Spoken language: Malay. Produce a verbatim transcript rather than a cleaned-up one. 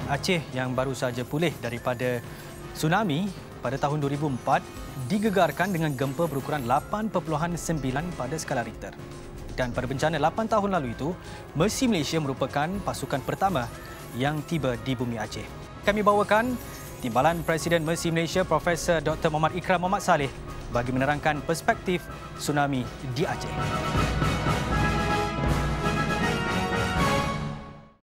Aceh yang baru saja pulih daripada tsunami pada tahun dua ribu empat digegarkan dengan gempa berukuran lapan perpuluhan sembilan pada skala Richter. Dan pada bencana lapan tahun lalu itu, Mercy Malaysia merupakan pasukan pertama yang tiba di bumi Aceh. Kami bawakan Timbalan Presiden Mercy Malaysia Profesor Doktor Muhammad Ikram Muhammad Saleh bagi menerangkan perspektif tsunami di Aceh.